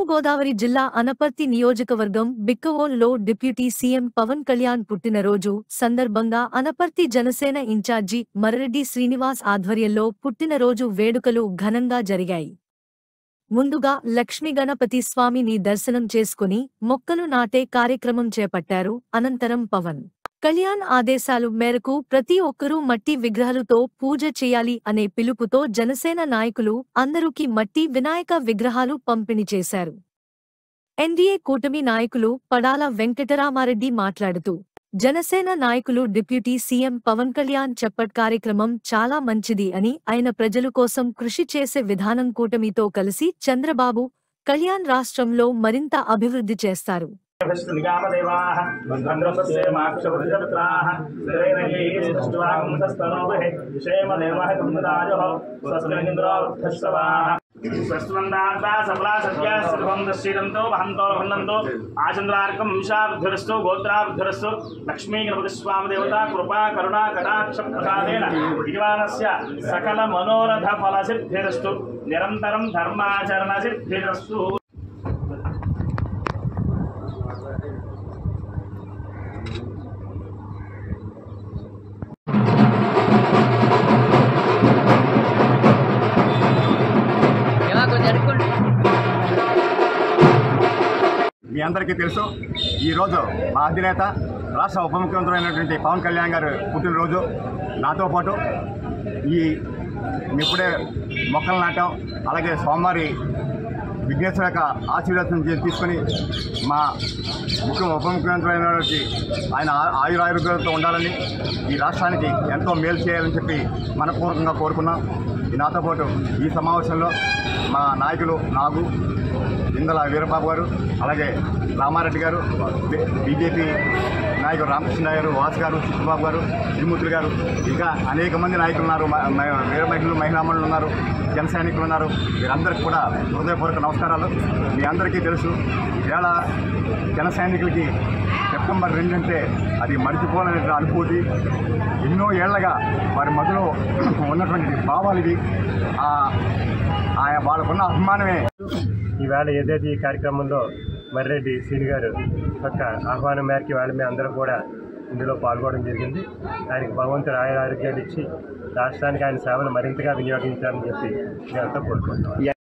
గోదావరి జిల్లా అనపర్తి నియోజకవర్గం బిక్కవోలులో డిప్యూటీ సీఎం పవన్ కళ్యాణ్ పుట్టినరోజు సందర్భంగా అనపర్తి జనసేన ఇన్ఛార్జి మర్రెడ్డి శ్రీనివాస్ ఆధ్వర్యంలో పుట్టినరోజు వేడుకలు ఘనంగా జరిగాయి. ముందుగా లక్ష్మీ గణపతి స్వామిని దర్శనం చేసుకుని మొక్కలు నాటే కార్యక్రమం చేపట్టారు. అనంతరం పవన్ కళ్యాణ్ ఆదేశాలు మేరకు ప్రతి ఒక్కరూ మట్టి విగ్రహాలతో పూజ చేయాలి అనే పిలుపుతో జనసేన నాయకులు అందరూకి మట్టి వినాయక విగ్రహాలు పంపిణీ చేశారు. ఎన్డీఏ కూటమి నాయకులు పడాల వెంకటరామారెడ్డి మాట్లాడుతూ జనసేన నాయకులు డిప్యూటీ సీఎం పవన్ కళ్యాణ్ చెప్పట్ కార్యక్రమం చాలా మంచిది అని, ఆయన ప్రజల కోసం కృషి చేసే విధానం కూటమితో కలిసి చంద్రబాబు కళ్యాణ్ రాష్ట్రంలో మరింత అభివృద్ధి చేస్తారు. లక్ష్మీ గణపతి స్వామి దేవత కృపా కరుణా కటాక్ష ప్రసాదేన జీవనస్య సకల మనోరథ ఫల సిద్ధిరస్తు నిరంతరం ధర్మాచరణ సిద్ధిరస్తు. మీ అందరికీ తెలుసు, ఈరోజు మా అధినేత రాష్ట్ర ఉప ముఖ్యమంత్రి అయినటువంటి పవన్ కళ్యాణ్ గారు పుట్టినరోజు. నాతో పాటు ఇప్పుడే మొక్కలు నాటాం. అలాగే సోమవారి విఘ్నేశ్వర యొక్క ఆశీర్వాదం తీసుకొని మా ఉప ముఖ్యమంత్రి అయినటువంటి ఆయన ఆయురారోగ్యాలతో ఉండాలని, ఈ రాష్ట్రానికి ఎంతో మేలు చేయాలని చెప్పి మనపూర్వకంగా కోరుకున్నాం. నాతో పాటు ఈ సమావేశంలో మా నాయకులు నాగు ఇందల వీరబాబు గారు, అలాగే రామారెడ్డి గారు, బీజేపీ నాయకులు రామకృష్ణ గారు, వాస్ గారు, చిట్టుబాబు గారు, శ్రీమూర్తులు గారు, ఇంకా అనేక మంది నాయకులు ఉన్నారు. వీర మహిళలు, మహిళామణులు ఉన్నారు, జన సైనికులు ఉన్నారు. వీరందరికీ కూడా హృదయపూర్వక నమస్కారాలు. మీ అందరికీ తెలుసు, ఇవాళ జన సైనికులకి సెప్టెంబర్ 2 అంటే అది మర్చిపోలేని అనుభూతి. ఎన్నో ఏళ్లగా వారి మధ్యలో ఉన్నటువంటి భావాలు ఇవి. వాళ్ళకున్న అభిమానమే. ఈవేళ ఏదైతే ఈ కార్యక్రమంలో మర్రెడ్డి శ్రీని గారు యొక్క ఆహ్వానం మేరకు వాళ్ళ మేము అందరం కూడా ఇందులో పాల్గొనడం జరిగింది. ఆయనకు భగవంతుడు ఆరోగ్యాలు ఇచ్చి రాష్ట్రానికి ఆయన సేవలు మరింతగా వినియోగించాలని చెప్పి మేమంతా కోరుకుంటున్నాం.